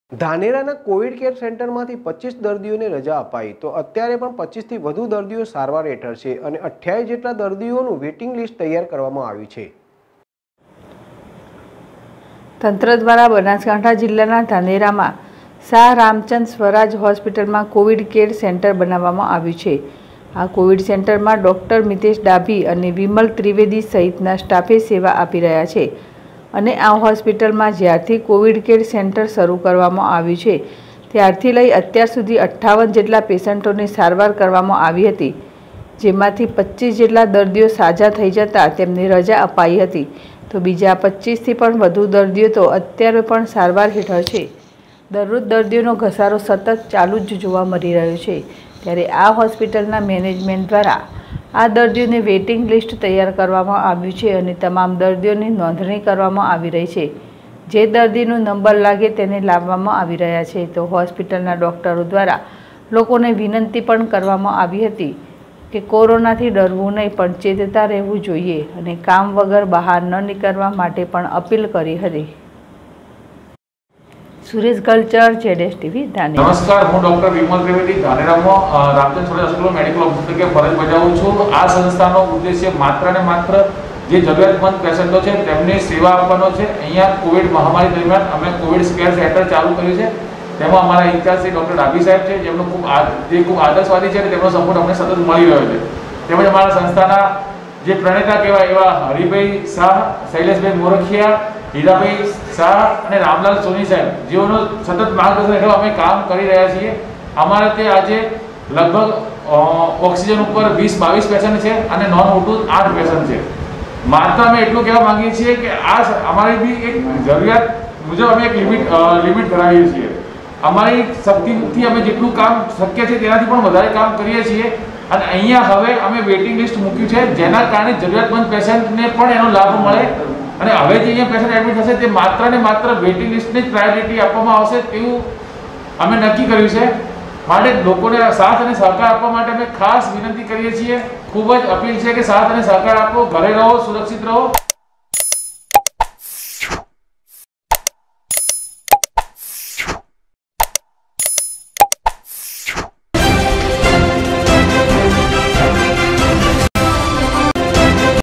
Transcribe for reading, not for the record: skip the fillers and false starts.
ધાનેરાના Covid care સેન્ટરમાંથી 25 દર્દીઓને રજા અપાઈ તો અત્યારે પણ 25થી વધુ દર્દીઓ સારવાર હેઠળ છે અને 28 જેટલા દર્દીઓનું વેઇટિંગ લિસ્ટ તૈયાર કરવામાં આવ્યું છે। તંત્ર દ્વારા બનાસકાંઠા જિલ્લાના ધાનેરામાં શાહ રામચંદ સ્વરાજ હોસ્પિટલમાં કોવિડ કેર સેન્ટર બનાવવામાં આવ્યું છે। આ કોવિડ સેન્ટરમાં ડૉક્ટર મિતેશ ડાભી અને વિમલ ત્રિવેદી સહિતના સ્ટાફે સેવા આપી રહ્યા છે અને આ હોસ્પિટલમાં જ્યારથી કોવિડ કેર સેન્ટર શરૂ કરવામાં આવ્યું છે ત્યારથી લઈ અત્યાર સુધી 58 જેટલા પેશન્ટોની સારવાર કરવામાં આવી હતી, જેમાંથી 25 જેટલા દર્દીઓ સાજા થઈ જતા તેમને રજા અપાઈ હતી તો બીજા 25થી પણ વધુ દર્દીઓ તો અત્યારે પણ સારવાર હેઠળ છે। દરરોજ દર્દીઓનો ઘસારો સતત ચાલુ જ જોવા મળી રહ્યો છે, ત્યારે આ હોસ્પિટલના મેનેજમેન્ટ દ્વારા આ દર્દીઓને વેઇટિંગ લિસ્ટ તૈયાર કરવામાં આવ્યું છે અને તમામ દર્દીઓની નોંધણી કરવામાં આવી રહી છે। જે દર્દીનો નંબર લાગે તેને લાવવામાં આવી રહ્યા છે તો હોસ્પિટલના ડૉક્ટરો દ્વારા લોકોને વિનંતી પણ કરવામાં આવી હતી કે કોરોનાથી ડરવું નહીં પણ ચેતતા રહેવું જોઈએ અને કામ વગર બહાર ન નીકળવા માટે પણ અપીલ કરી હતી। સુરેશ ગલચર, જેડેશ ટીવી, ધાનેરા। નમસ્કાર, હું ડોક્ટર વિમલ ત્રિવેદી ધાનેરામાં રામચંદ સ્વરાજ હોસ્પિટલમાં મેડિકલ ઓફિસર તરીકે ફરજ બજાવું છું। આ સંસ્થાનો ઉદ્દેશ્ય માત્ર ને માત્ર જે જરૂરિયાતમંદ પેશન્ટો છે તેમને સેવા આપવાનો છે। અહીંયા કોવિડ મહામારી દરમિયાન અમે કોવિડ કેર સેન્ટર ચાલુ કર્યું છે, તેમાં અમારા ઇન્ચાર્જ ડોક્ટર ડાભી સાહેબ છે, જેમનો ખૂબ આદર્શવાદી છે અને તેમનો સપોર્ટ અમને સતત મળી રહ્યો છે। તેમજ અમારા સંસ્થાના જે પ્રણેતા કહેવાય એવા હરિભાઈ શાહ, શૈલેષભાઈ મોરખિયા, હીરાભાઈ શાહ અને રામલાલ સોની સાહેબ, જેઓનો સતત માર્ગદર્શન હેઠળ અમે કામ કરી રહ્યા છીએ। અમારે તે આજે લગભગ ઓક્સિજન ઉપર 20-22 પેશન્ટ છે અને નોન O2 8 પેશન્ટ છે। માત્ર અમે એટલું કહેવા માંગીએ છીએ કે આ અમારી બી એક જરૂરિયાત મુજબ અમે એક લિમિટ ધરાવીએ છીએ। અમારી શક્તિથી અમે જેટલું કામ શક્ય છે તેનાથી પણ વધારે કામ કરીએ છીએ અને અહીંયા હવે અમે વેઇટિંગ લિસ્ટ મૂક્યું છે, જેના કારણે જરૂરિયાતમંદ પેશન્ટને પણ એનો લાભ મળે અને હવે જે અહીંયા પેશન્ટ એડમિટ થશે તે માત્ર ને માત્ર વેઇટિંગ લિસ્ટને જ પ્રાયોરિટી આપવામાં આવશે તેવું અમે નક્કી કર્યું છે। માટે લોકોને સાથ અને સહકાર આપવા માટે અમે ખાસ વિનંતી કરીએ છીએ। ખૂબ જ અપીલ છે કે સાથ અને સહકાર આપો, ઘરે રહો, સુરક્ષિત રહો।